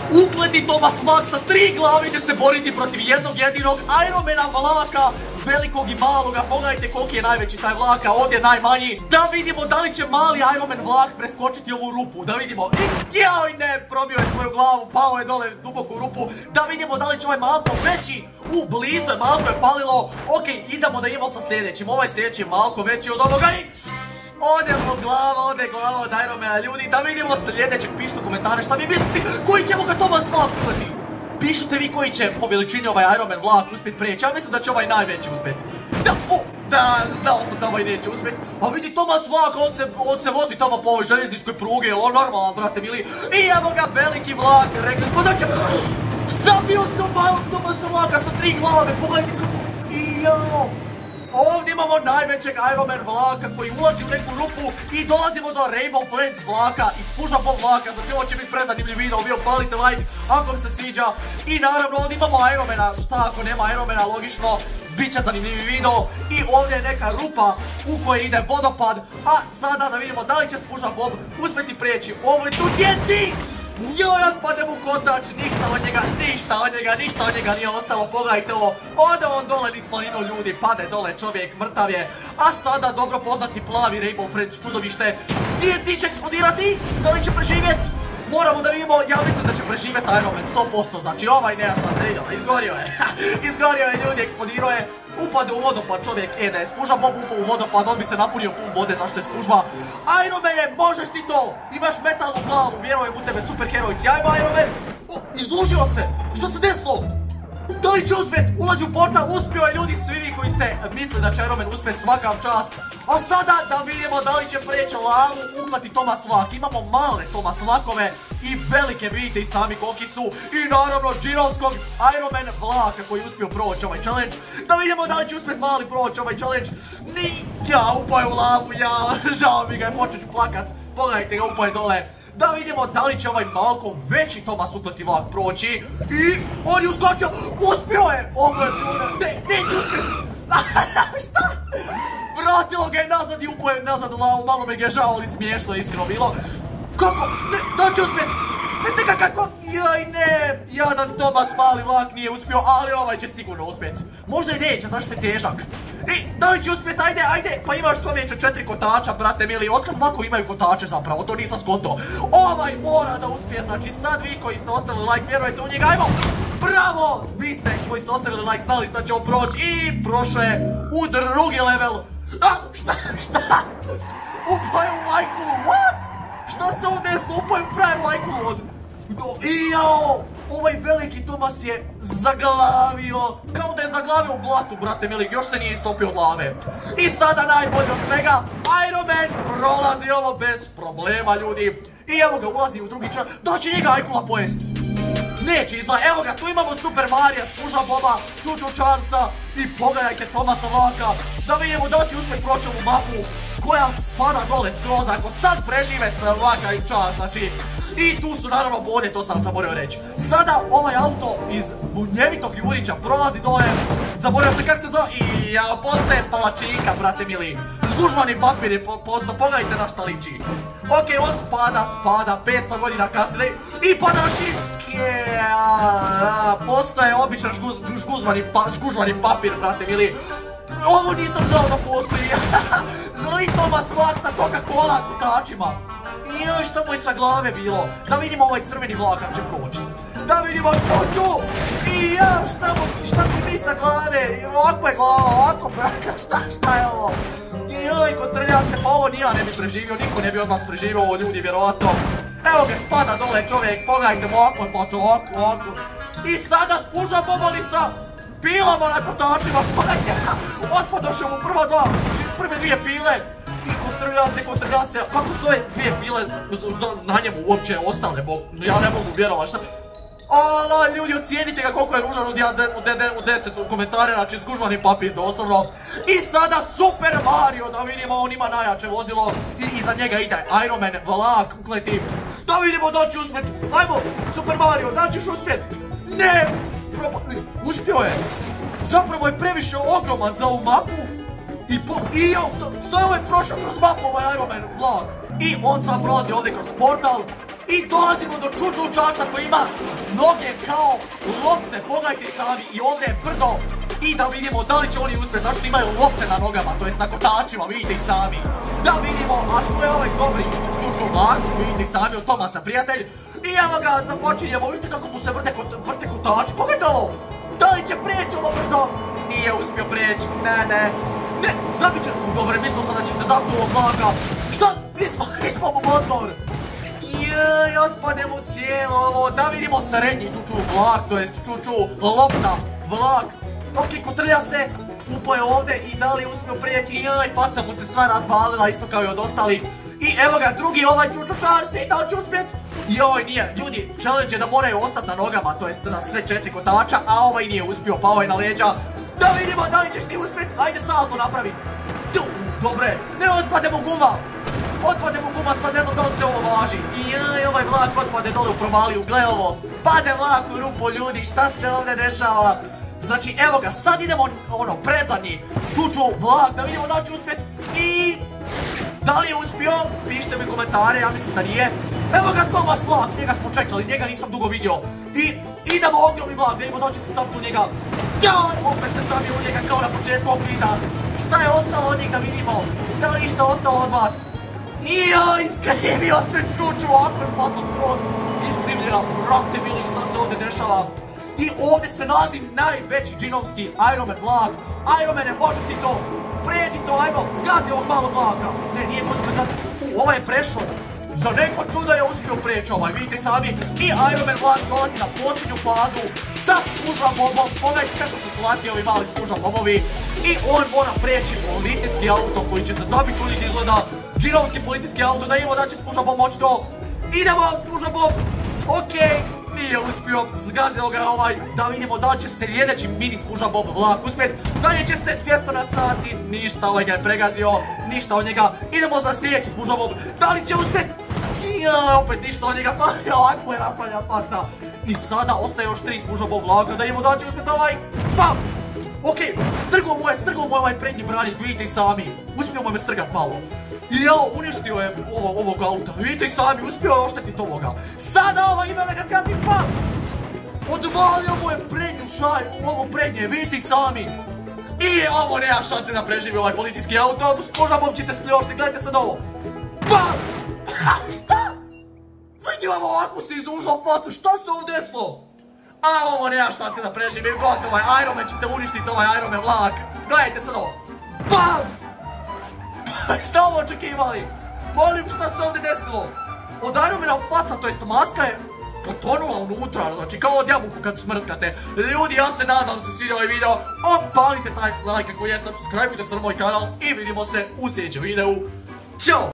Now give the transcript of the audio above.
Ukleti Thomas Vlak sa 3 glavi će se boriti protiv jednog jedinog Ironmana vlaka, velikog i maloga. Pogledajte koliki je najveći taj vlak, a ovdje je najmanji. Da vidimo da li će mali Ironman vlak preskočiti ovu rupu. Da vidimo. Joj ne, probio je svoju glavu, pao je dole duboko u rupu. Da vidimo da li će ovaj malko veći. Blizu je, malko je falilo. Ok, idemo da imamo sa sljedećim. Ovaj sljedeći je malko veći od ovoga i... ode glava od Ironmana, ljudi. Da vidimo sljedećeg, pišite u komentare šta vi mislite, koji će ga Thomas Vlak ukleti. Pišite vi koji će po veličini ovaj Ironman vlak uspjet prijeći. Ja mislim da će ovaj najveći uspjet. Znao sam da ovaj neće uspjet. A vidi Thomas Vlak, on se vozi tamo po ovoj željezničkoj pruge, je on normalan, brate mili. I evo ga veliki vlak, rekli smo da će... zabio sam malog Thomasa Vlaka sa 3 glave, pogledajte kako... Ovdje imamo najvećeg Ironman vlaka koji ulazi u neku rupu i dolazimo do Rainbow Friends vlaka i Spužva Bob vlaka. Znači ovo će biti prezanimljiv video, vi opalite like ako vam se sviđa. I naravno ovdje imamo Ironmana, šta ako nema Ironmana, logično, bit će zanimljivi video. I ovdje je neka rupa u kojoj ide vodopad, a sada da vidimo da li će Spužva Bob uspjeti prijeći. Ovo je tu djeti! Joj, otpadem u kotač, ništa od njega nije ostalo, pogledajte ovo. Ode on dole niz planinu, ljudi, pade dole čovjek, mrtav je. A sada dobro poznati plavi Rainbow Friends čudovište. Gdje će eksplodirati? Da li će preživjeti? Moramo da vidimo, ja mislim da će preživjeti Ironman 100%, znači ovaj nema šanse, izgorio je. Izgorio je, ljudi, eksplodirao je. Upade u vodopad čovjek, da je Spužva Bob upao u vodopad, on bi se napunio pun vode, zašto je Spužva. Ironmane, možeš ti to! Imaš metalnu glavu, vjerujem u tebe, superheroj, sjajno Ironman! Izlužio se! Što se desilo? Da li će uspjet? Ulazi u portal, uspio je, ljudi, svi vi koji ste mislili da će Ironman uspjet, svakam čast. A sada da vidimo da li će preći lavu, uklati Thomas Vlak. Imamo male Thomas Vlakove i velike, vidite i sami koliki su. I naravno džinovskog Ironman vlaka koji je uspio proći ovaj challenge. Da vidimo da li će uspjet mali proći ovaj challenge. Upao je u lavu, žao mi ga je, počet ću plakat. Pogledajte ga, upao je dole. Da vidimo da li će ovaj malko veći Thomas uklati vlak proći. I on je uskočio, uspio je. Ovo je bilo, neće uspjeti. Šta? Vratilo ga je nazad i upao je nazad u lavu, malo me ga je žao, ali smiješno iskreno bilo. Kako? Ne, da će uspjeti. Vidite ga kako? Joj ne, jadan Thomas mali vlak nije uspio, ali ovaj će sigurno uspjeti. Možda i neće, zašto je težak. I da li će uspjeti? Ajde, pa imaš čovječe 4 kotača, brate mili. Otkad vlakovi imaju kotače zapravo, to nisam skonto. Ovaj mora da uspije, znači sad vi koji ste ostavili like, vjerujete u njega, ajmo! Bravo! Vi ste koji ste ostavili like, znali ste da će on proći i prošao je u drugi level. Šta? Upao je u lajkulu, what? Šta se ovdje desilo? Upao je frajer u lajkulu od... ovaj veliki Thomas je zaglavio, kao da je zaglavio u blatu, brate mili, još se nije istopio od lave. I sada najbolje od svega, Ironman prolazi ovo bez problema, ljudi. I evo ga, ulazi u drugi čar, da će njega Ajkula pojest. Neće izgleda, evo ga, tu imamo Super Marija, Spužva Boba, Čuču Charlesa i pogledajte Thomasa Vlaka. Da vidimo da će uspjeti proći ovu mapu koja spada dole skroz, ako sad prežive svaka im čast, znači. I tu su naravno bode, to sam zaboravio reći. Sada ovaj auto iz munjevitog Jurića prolazi dole. Zaboravio se kako se zove. I postaje palačinka, brate mili. Zgužvani papir je posto, pogledajte na šta liči. Ok, on spada, 500 godina kasnije. I pada na šipke. Postaje običan zgužvani papir, brate mili. Ovo nisam znao da postoji. Zli Thomas Vlak sa Coca-Cola kotačima. I joj, šta mu je sa glave bilo? Da vidimo ovaj crveni vlak kako će proći. Da vidimo Čuču! I ja, šta ti mi sa glave? Ovako je glava, ovako braka, šta je ovo? I joj, kotrlja se, pa ovo ni ja ne bi preživio, niko ne bi od nas preživio, ovo ljudi vjerovatno. Evo ga, spada dole čovjek, pogledajte mu ovako. I sada Spužva Bobali sa pilama na kotačima, pogledajte, otpadoše mu prve dvije pile. I kotrlja se, kako su ove dvije pile na njemu uopće ostale, ja ne mogu vjerovat, šta? Ala, ljudi, ocijenite ga koliko je ružan u 10 komentare, znači zgužvani papir doslovno. I sada Super Mario, da vidimo, on ima najjače vozilo i iza njega ide Ironman vlak, ukleti. Da vidimo da će uspjet, ajmo, Super Mario, da ćeš uspjet. Ne, uspio je. Zapravo je previše ogroman za ovu mapu. I što je ovaj prošao kroz mapu, ovaj Ironman vlak? I on sad prolazi ovdje kroz portal. I dolazimo do Čuču Charlesa koji ima noge kao lopte, pogledajte sami, i ovdje je brdo. I da vidimo da li će oni uspjeti, zašto imaju lopte na nogama, to jest na kotačima, vidite i sami. Da vidimo, a tu je ovaj dobri Čuču Vlak, vidite i sami od Tomasa prijatelj. I evo ga, započinjemo, vidite kako mu se vrte kotači, pogledajte ovo. Da li će prijeći ovo brdo? Nije uspio prijeći, ne, zabit će, dobre, mislio sam da će se zapnu ovog vlaka. Šta? Ispao mu motor. Jaj, otpademo cijelo ovo, da vidimo srednji Čuču vlak, to jest Čuču lopta vlak. Ok, kotrlja se, upao je ovdje i da li je uspio prijeći, jaj, faca mu se sva razvalila, isto kao i od ostalih. I evo ga, drugi ovaj Čuču Charles, i da li će uspjeti? Joj, nije, ljudi, challenge je da moraju ostati na nogama, to jest na sve 4 kotača, a ovaj nije uspio, pao je na leđa. Da vidimo da li ćeš ti uspjeti, ajde salto napravi. Dobre, ne otpademo guma. Otpademo guma, sad ne znam da li se ovo važi. I jaj, ovaj vlak otpade dole u provaliju, gle ovo. Pade vlak u rupu, ljudi, šta se ovdje dešava? Znači, evo ga, sad idemo, predzadnji Čuču vlak, da vidimo da li će uspjeti. I da li je uspio? Pišite mi komentare, ja mislim da nije. Evo ga Tomas vlak, njega smo čekali, njega nisam dugo vidio. I idemo ogromni vlak, da vidimo da li će se zapnuti u njega. Jaj, opet se zabio u njega kao na početku okvita. Šta je ostalo od njih da vidimo? Da li išta ostalo od vas? Jaj, iskrivio se Čuču, ovako je zlatno skroz iskrivljena, brate mili, šta se ovdje dešava? I ovdje se nalazi najveći džinovski Ironman vlak. Ironmane, možeš ti to? Pređi to, ajmo, zgazi ovog malog vlaka. Ne, nije uspio zgazi. Ovaj je prešao. Za neko čudo je uspio preći ovaj, vidite sami. I Ironman vlak dolazi na posljednju fazu sa spužva bobom. Pogledajte kako su slatki ovi mali spužva bobovi. I on mora preći policijski auto koji će se zabiti u njih izgleda. Džinovski policijski auto, da imamo da će spužva bob moći to. Idemo spužva bob. Okej. Nije uspio, zgazio ga ovaj, da vidimo da li će se sljedeći mini spužva bob vlak uspjeti. Zanjeće se 200 na sati, ništa, ovaj ga je pregazio, ništa od njega. Idemo za sljedeći spužva bob, da li će uspjeti? Ja, opet ništa od njega, pa ovako je raspalja faca. I sada ostaje još 3 spužva bob vlaka, da vidimo da li će uspjeti ovaj. Pa! Okej, strgao mu je ovaj prednji branik, vidite i sami. Uspio mu je strgat malo. I jao, uništio je ovog auta, vidite i sami, uspio je oštetiti ovoga. Sada ovo ima da ga zgazi, pa! Odvalio mu je prednju šaju, ovo prednje, vidite i sami. I ovo nema šanse da preživi ovaj policijski auto, možda bom ćete spljošti, gledajte sad ovo. Pa! Šta? Vidi ovo, ovako se izdužao facu, šta se ovo desilo? A ovo nema šanse da preživi, gotovo je, Ironman ćete uništiti ovaj Ironman vlak. Gledajte sad ovo. Bam! Šta ovo očekivali? Molim, šta se ovdje desilo? Od Ironmana faca, to jest maska je potonula unutra, znači kao od jabuku kad smrskate. Ljudi, ja se nadam da se svidio ovaj video. Opalite taj like ako je, subscribeujte se na moj kanal i vidimo se u sljedećem videu. Ćao!